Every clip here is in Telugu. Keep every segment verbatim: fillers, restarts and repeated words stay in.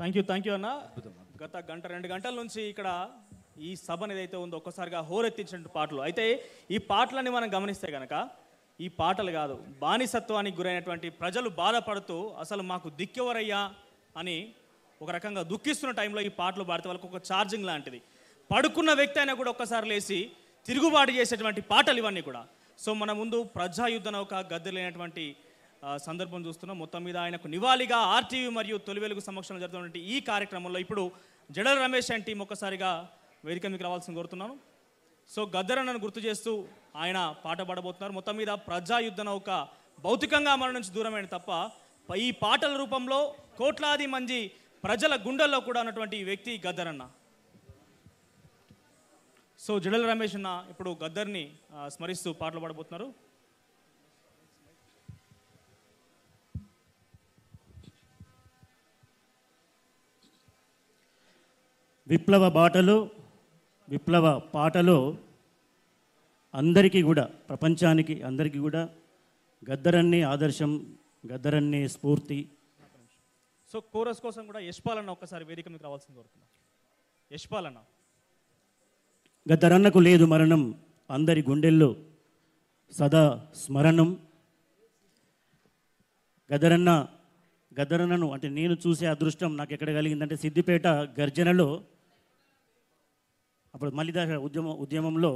థ్యాంక్ యూ థ్యాంక్ యూ అన్న. గత గంట రెండు గంటల నుంచి ఇక్కడ ఈ సభ ఏదైతే ఉందో ఒక్కసారిగా హోరెత్తించిన పాటలు అయితే ఈ పాటలని మనం గమనిస్తే కనుక ఈ పాటలు కాదు, బానిసత్వానికి గురైనటువంటి ప్రజలు బాధపడుతూ అసలు మాకు దిక్కెవరయ్యా అని ఒక రకంగా దుఃఖిస్తున్న టైంలో ఈ పాటలు పాడితే వాళ్ళకి ఒక ఛార్జింగ్ లాంటిది. పడుకున్న వ్యక్తి అయినా కూడా ఒక్కసారి లేచి తిరుగుబాటు చేసేటువంటి పాటలు ఇవన్నీ కూడా. సో మన ముందు ప్రజాయుద్ధ నౌక గద్దెలైనటువంటి సందర్భం చూస్తున్నాం. మొత్తం మీద ఆయనకు నివాళిగా ఆర్టీవీ మరియు తొలి వెలుగు సమక్షంలో జరుగుతున్నటువంటి ఈ కార్యక్రమంలో ఇప్పుడు జడల రమేష్ అండ్ టీం ఒక్కసారిగా వేదిక మీకు రావాల్సింది కోరుతున్నాను. సో గద్దరన్నను గుర్తు చేస్తూ ఆయన పాట పాడబోతున్నారు. మొత్తం మీద ప్రజాయుద్ధ నౌక భౌతికంగా మన నుంచి దూరమైన తప్ప ఈ పాటల రూపంలో కోట్లాది మంది ప్రజల గుండెల్లో కూడా ఉన్నటువంటి వ్యక్తి గద్దరన్న. సో జడల రమేష్ అన్న ఇప్పుడు గద్దర్ని స్మరిస్తూ పాటలు పాడబోతున్నారు. విప్లవ బాటలు విప్లవ పాటలో అందరికీ కూడా, ప్రపంచానికి అందరికీ కూడా గద్దరన్నే ఆదర్శం, గద్దరన్నే స్ఫూర్తి. సో కోరస్ కోసం కూడా యశ్పాల్ అన్న ఒక్కసారి వేదిక మీకు రావాల్సింది కోరుతున్నాను. యశ్పాల్ అన్న. గద్దరన్నకు లేదు మరణం, అందరి గుండెల్లో సదా స్మరణం. గద్దరన్న గద్దరన్నను అంటే నేను చూసే అదృష్టం నాకు ఎక్కడ కలిగిందంటే సిద్దిపేట గర్జనలో, అప్పుడు మలిదాస ఉద్యమ ఉద్యమంలో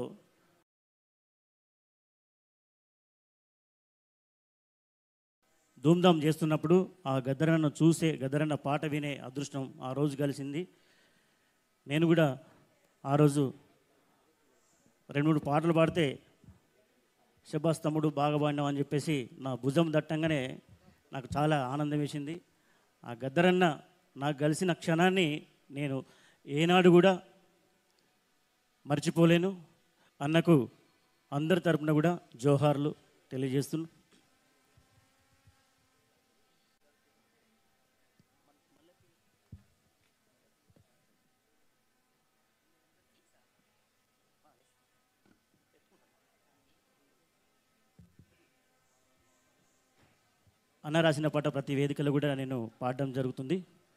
ధూమ్ధాం చేస్తున్నప్పుడు ఆ గద్దరన్నను చూసే, గద్దరన్న పాట వినే అదృష్టం ఆ రోజు కలిసింది. నేను కూడా ఆ రోజు రెండు మూడు పాటలు పాడితే శబాస్ తమ్ముడు బాగా పాడినావు అని చెప్పేసి నా భుజం దట్టంగానే నాకు చాలా ఆనందం వేసింది. ఆ గద్దరన్న నాకు కలిసిన క్షణాన్ని నేను ఏనాడు కూడా మర్చిపోలేను. అన్నకు అందరి తరపున కూడా జోహార్లు తెలియజేస్తున్నాను. అన్న రాసిన పాట ప్రతి వేదికలో కూడా నేను పాడడం జరుగుతుంది.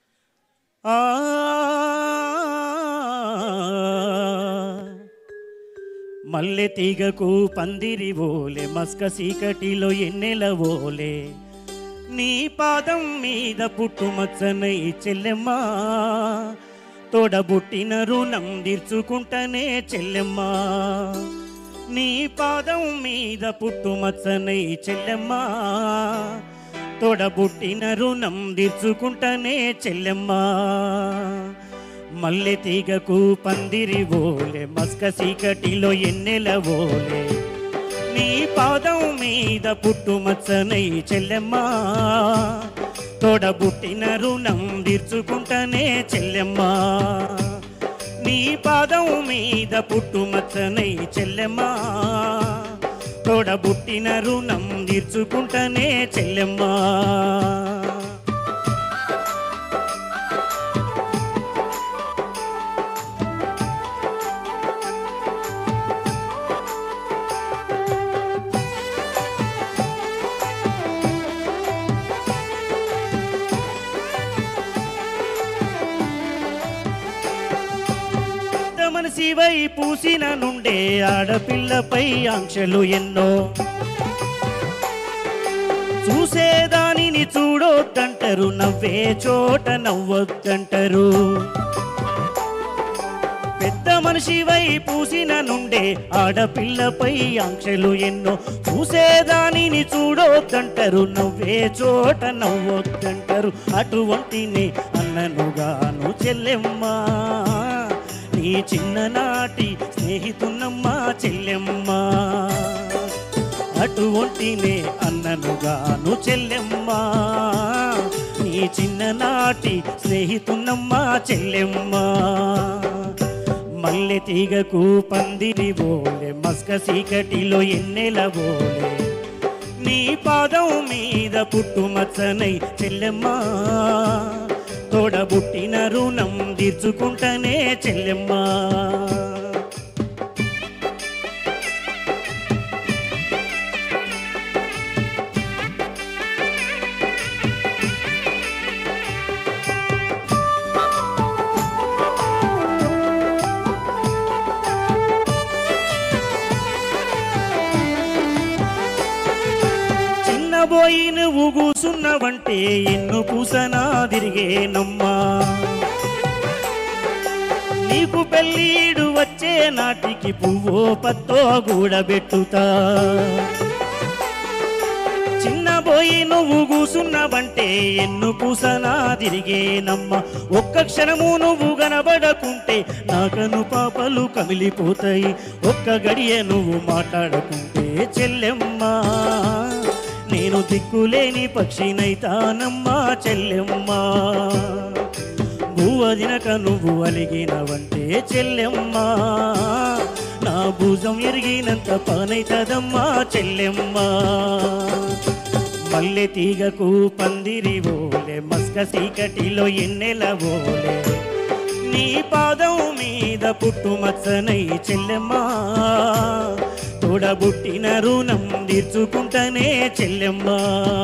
మల్లె తీగకు పందిరి ఓలే, మస్క సీకటిలో ఎన్నెల ఓలే, నీ పాదం మీద పుట్టుమచ్చనై చెల్లెమ్మా, తోడబుట్టిన రుణం తీర్చుకుంటనే చెల్లెమ్మా, నీ పాదం మీద పుట్టుమచ్చనై చెల్లెమ్మా, తోడబుట్టిన రుణం తీర్చుకుంటనే చెల్లెమ్మా, మల్లె తీగకు పందిరి ఓలే, మస్క సీకటిలో ఎన్నెల ఓలే, నీ పాదం మీద పుట్టుమచ్చనై చెల్లెమ్మా, తోడబుట్టిన రుణం తీర్చుకుంటనే చెల్లెమ్మా, నీ పాదం మీద పుట్టుమచ్చనై చెల్లెమ్మా, తోడబుట్టిన రుణం తీర్చుకుంటనే చెల్లెమ్మా. మనసివై పూసిన నుండే ఆడపిల్లపై ఆంక్షలు ఎన్నో, చూసేదానిని చూడొద్దంటారు, నవ్వే చోట నవ్వొద్దంటారు. పెద్ద మనిషివై పూసిన నుండే ఆడపిల్లపై ఆంక్షలు ఎన్నో, చూసేదానిని చూడొద్దంటారు, నవ్వే చోట నవ్వొద్దంటారు. అటువంటిని అన్ననుగాను చెల్లెమ్మా, నీ చిన్ననాటి స్నేహితున్నమ్మా చెల్లెమ్మా, అటువంటినే అన్ననుగాను చెల్లెమ్మా, నీ చిన్ననాటి స్నేహితున్నమ్మా చెల్లెమ్మా, మల్లె తీగకు పందిరి ఓలే, మస్క సీకటిలో ఎన్నెల ఓలే, నీ పాదం మీద పుట్టుమచ్చనై చెల్లెమ్మా, తోడబుట్టిన రుణం తీర్చుకుంటనే చెల్లెమ్మా. నువ్వు కూసున్నవంటే ఎన్ను పూసనా తిరిగేనమ్మా నీకు పెళ్ళీడు వచ్చే నాటికి పువ్వో పత్తో గూడబెట్టుతా చిన్నబోయి నువ్వు కూసున్నవంటే ఎన్ను పూసనా తిరిగేనమ్మ ఒక్క క్షణము నువ్వు కనబడకుంటే నాకను పాపలు కమిలిపోతాయి ఒక్క గడియ నువ్వు మాట్లాడకుంటే చెల్లెమ్మా నేను దిక్కులేని పక్షినైతానమ్మా చెల్లెమ్మా భూవదినక నువ్వు అలిగినవంటే చెల్లెమ్మా నా భుజం ఎరిగినంత పనైతదమ్మా చెల్లెమ్మా మల్లె తీగకు పందిరి ఓలే మస్క చీకటిలో ఎన్నెల ఓలే నీ పాదం మీద పుట్టుమచ్చనై చెల్లెమ్మా తోడబుట్టిన రుణం తీర్చుకుంటనే చెల్లెమ్మా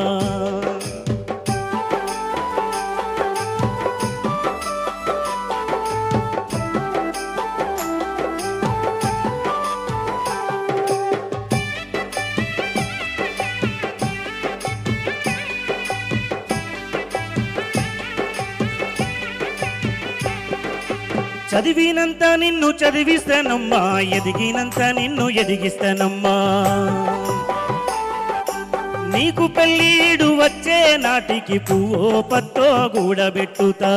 చదివినంత నిన్ను చదివిస్తానమ్మా ఎదిగినంత నిన్ను ఎదిగిస్తానమ్మా నీకు పెళ్ళీడు వచ్చే నాటికి పువ్వో పత్తో గూడబెట్టుతా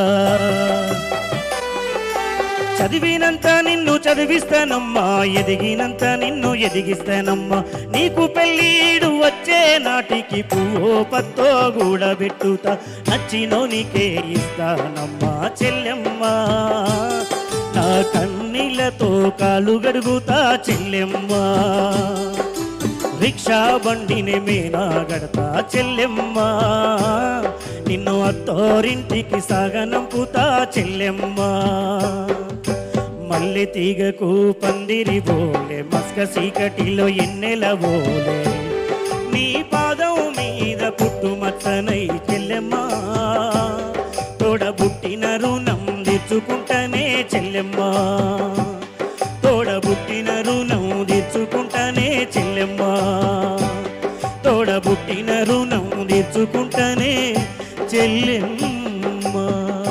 చదివినంత నిన్ను చదివిస్తానమ్మా ఎదిగినంత నిన్ను ఎదిగిస్తానమ్మా నీకు పెళ్ళీడు వచ్చే నాటికి పువ్వో పత్తో గూడబెట్టుతా నచ్చినోనికే ఇస్తానమ్మా చెల్లెమ్మా నా కన్నీళ్లతో కాలు గడుగుతా చెల్లెమ్మా రిక్షా బండిని మేనా గడతా చెల్లెమ్మా నిన్ను అత్తోరింటికి సాగనంపుతా చెల్లెమ్మా మల్లె తీగకు పందిరి బోలే మస్క చీకటిలో ఎన్నెల బోలే నీ పాదం మీద పుట్టుమచ్చనై చెల్లెమ్మా తోడబుట్టిన రుణం తీర్చుకుంటనే చెల్లెమ్మా తోడబుట్టిన రుణం తీర్చుకుంటనే చెల్లెమ్మా తోడబుట్టిన రుణం తీర్చుకుంటనే చెల్లెమ్మా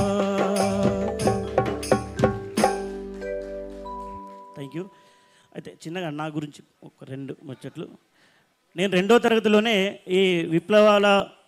థ్యాంక్ యూ. అయితే చిన్నగా నా గురించి ఒక రెండు ముచ్చట్లు. నేను రెండో తరగతిలోనే ఈ విప్లవాల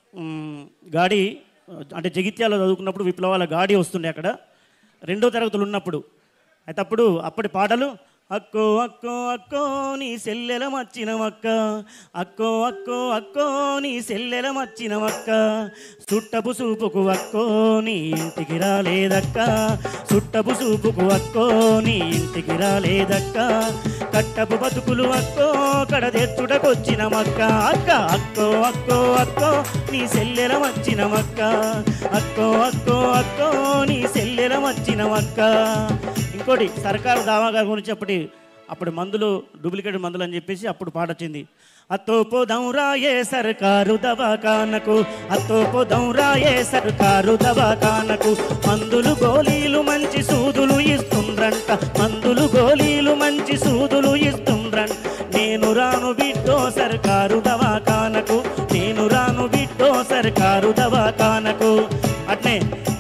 గాడి అంటే జగిత్యాలో చదువుకున్నప్పుడు విప్లవాల గాడి వస్తుండే అక్కడ రెండో తరగతులు ఉన్నప్పుడు. అయితే అప్పుడు అప్పటి పాటలు అక్కో అక్కో అక్కో నీ సెల్లెల మచ్చినమక్క అక్కో అక్కో అక్కో నీ సెల్లెల మచ్చినమక్క సుట్టపు సూపుకు అక్కో నీ ఇంటికి రాలేదక్క సుట్టపు సూపుకు అక్కో నీ ఇంటికి రాలేదక్క కట్టపు బతుకులు అక్కో కడ తెచ్చుటకొచ్చినమక్క అక్క అక్కో అక్కో అక్కో నీ సెల్లెల మచ్చినమక్క అక్కో అక్కో అక్కో నీ సెల్లెల మచ్చినమక్క. ఇంకోటి సర్కారు దావాగా గురించి అప్పటి అప్పుడు మందులు డూప్లికేట్ మందులు అని చెప్పేసి అప్పుడు పాట వచ్చింది. అత్తో పోదాం రాయే సర్కారు దవాఖానకు అత్తో పోదాం రాయే సర్కారు దవాఖానకు మందులు గోళీలు మంచి సూదులు ఇస్తుండ్రంట మందులు గోళీలు మంచి సూదులు ఇస్తుండ్రంట నేను రాను బిడ్డో సర్కారు దవాఖానకు నేను రాను బిడ్డో సర్కారు దవాఖానకు. అట్నే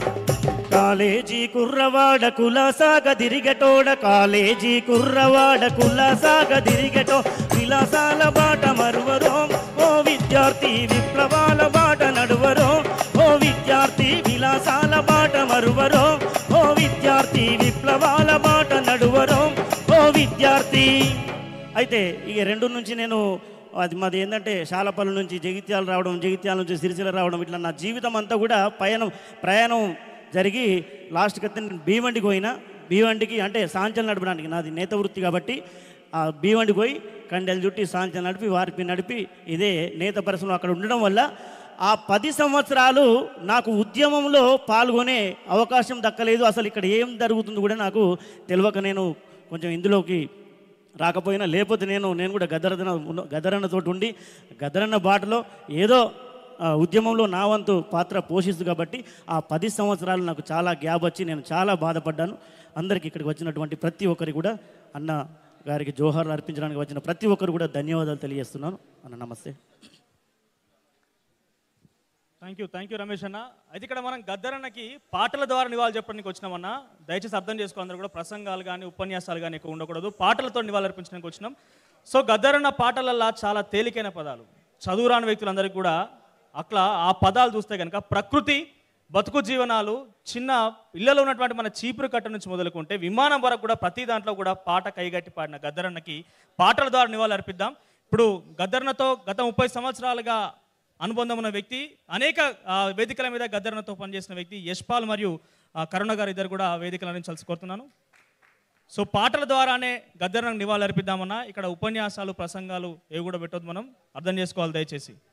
కాలేజీ కుర్రవాడ కులాసాగ తిరిగటోడ కాలేజీ కుర్రవాడ కులాసాగ తిరిగటో విలాసాల బాట మరువరో ఓ విద్యార్థి విప్లవాల బాట నడువరో ఓ విద్యార్థి విలాసాల బాట మరువరో ఓ విద్యార్థి విప్లవాల బాట నడువరో ఓ విద్యార్థి. అయితే ఇక రెండు నుంచి నేను అది మాది ఏంటంటే శాలపల్లి నుంచి జగిత్యాల రావడం జగిత్యాల నుంచి సిరిసిల్ల రావడం ఇట్లా నా జీవితం అంతా కూడా పయనం ప్రయాణం జరిగి లాస్ట్కి అయితే నేను భీవండికి పోయినా భీవండికి అంటే సాంచలు నడపడానికి నాది నేత వృత్తి కాబట్టి ఆ భీవండికి పోయి కండెలు చుట్టి సాంచలు నడిపి వారిపి నడిపి ఇదే నేత పరిశ్రమ అక్కడ ఉండడం వల్ల ఆ పది సంవత్సరాలు నాకు ఉద్యమంలో పాల్గొనే అవకాశం దక్కలేదు. అసలు ఇక్కడ ఏం జరుగుతుందో కూడా నాకు తెలియక నేను కొంచెం ఇందులోకి రాకపోయినా లేకపోతే నేను నేను కూడా గద్దరన్న గద్దరన్నతోటి ఉండి గద్దరన్న బాటలో ఏదో ఉద్యమంలో నా వంతు పాత్ర పోషిస్తుంది కాబట్టి ఆ పది సంవత్సరాలు నాకు చాలా గ్యాప్ వచ్చి నేను చాలా బాధపడ్డాను. అందరికీ ఇక్కడికి వచ్చినటువంటి ప్రతి ఒక్కరికి కూడా అన్న గారికి జోహార్లు అర్పించడానికి వచ్చిన ప్రతి ఒక్కరు కూడా ధన్యవాదాలు తెలియజేస్తున్నాను. అన్న నమస్తే. Thank you thank you Ramesh అన్న. అయితే ఇక్కడ మనం గద్దరన్నకి పాటల ద్వారా నివాళులు చెప్పడానికి వచ్చినామన్నా. దయచేసి అర్థం చేసుకో, అందరూ కూడా ప్రసంగాలు కానీ ఉపన్యాసాలు కానీ ఎక్కువ ఉండకూడదు, పాటలతో నివాళులు అర్పించడానికి వచ్చినాం. సో గద్దరన్న పాటలల్లో చాలా తేలికైన పదాలు, చదువురాని వ్యక్తులందరికీ కూడా అట్లా ఆ పదాలు చూస్తే కనుక ప్రకృతి, బతుకు జీవనాలు, చిన్న ఇళ్లలో ఉన్నటువంటి మన చీపురు కట్ట నుంచి మొదలుకుంటే విమానం వరకు కూడా ప్రతి దాంట్లో కూడా పాట కైగట్టి పాడిన గద్దరన్నకి పాటల ద్వారా నివాళులు అర్పిద్దాం. ఇప్పుడు గద్దరన్నతో గత ముప్పై సంవత్సరాలుగా అనుబంధం ఉన్న వ్యక్తి, అనేక వేదికల మీద గద్దరన్నతో పనిచేసిన వ్యక్తి యశ్పాల్ మరియు కరుణ గారు ఇద్దరు కూడా వేదికల నుంచి కలిసి కోరుతున్నాను. సో పాటల ద్వారానే గద్దరన్నకు నివాళులు అర్పిద్దామన్నా. ఇక్కడ ఉపన్యాసాలు ప్రసంగాలు ఏవి కూడా పెట్టొద్దు, మనం అర్థం చేసుకోవాలి దయచేసి.